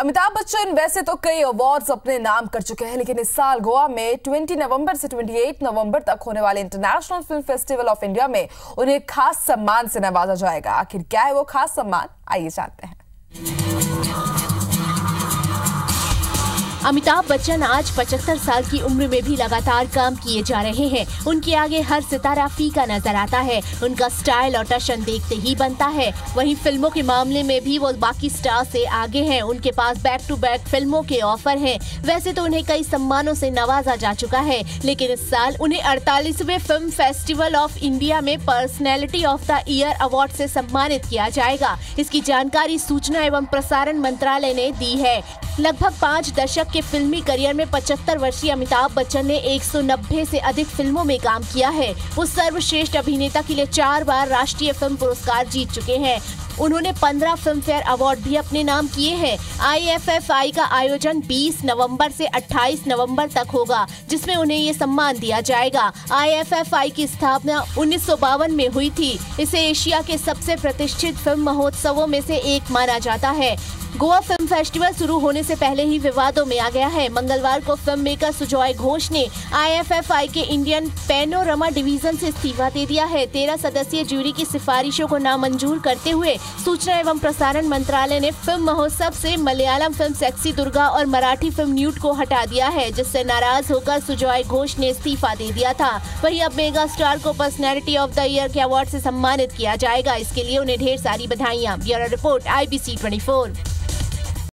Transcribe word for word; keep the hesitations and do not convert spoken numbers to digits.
अमिताभ बच्चन वैसे तो कई अवार्ड्स अपने नाम कर चुके हैं, लेकिन इस साल गोवा में बीस नवंबर से अट्ठाईस नवंबर तक होने वाले international film festival of India में उन्हें खास सम्मान से नवाजा जाएगा। आखिर क्या है वो खास सम्मान, आइए जानते हैं। अमिताभ बच्चन आज पचहत्तर साल की उम्र में भी लगातार काम किए जा रहे हैं। उनके आगे हर सितारा फीका नजर आता है। उनका स्टाइल और टशन देखते ही बनता है। वहीं फिल्मों के मामले में भी वो बाकी स्टार से आगे हैं। उनके पास बैक टू बैक फिल्मों के ऑफर हैं। वैसे तो उन्हें कई सम्मानों से नवाजा जा चुका है, लेकिन इस साल उन्हें अड़तालीसवें फिल्म फेस्टिवल ऑफ इंडिया में personality of the year award से सम्मानित किया जाएगा। इसकी जानकारी सूचना एवं प्रसारण मंत्रालय ने दी है। लगभग पाँच दशक के फिल्मी करियर में पचहत्तर वर्षीय अमिताभ बच्चन ने एक सौ नब्बे से अधिक फिल्मों में काम किया है। वो सर्वश्रेष्ठ अभिनेता के लिए चार बार राष्ट्रीय फिल्म पुरस्कार जीत चुके हैं। उन्होंने पंद्रह फिल्म फेयर अवार्ड भी अपने नाम किए हैं। आई एफ एफ आई का आयोजन बीस नवंबर से अट्ठाईस नवंबर तक होगा, जिसमें उन्हें ये सम्मान दिया जाएगा। आई एफ एफ आई की स्थापना उन्नीस सौ बावन में हुई थी। इसे एशिया के सबसे प्रतिष्ठित फिल्म महोत्सवों में से एक माना जाता है। गोवा फिल्म फेस्टिवल शुरू होने से पहले ही विवादों में आ गया है। मंगलवार को फिल्म मेकर सुजॉय घोष ने आई एफ एफ आई के इंडियन पैनोरमा डिवीजन से इस्तीफा दे दिया है। तेरह सदस्यीय जूरी की सिफारिशों को नामंजूर करते हुए सूचना एवं प्रसारण मंत्रालय ने फिल्म महोत्सव से मलयालम फिल्म सेक्सी दुर्गा और मराठी फिल्म न्यूड को हटा दिया है, जिससे नाराज होकर सुजॉय घोष ने इस्तीफा दे दिया था। वहीं अब मेगा स्टार को पर्सनैलिटी ऑफ द ईयर के अवार्ड से सम्मानित किया जाएगा। इसके लिए उन्हें ढेर सारी बधाइयां। Bureau report I B C चौबीस।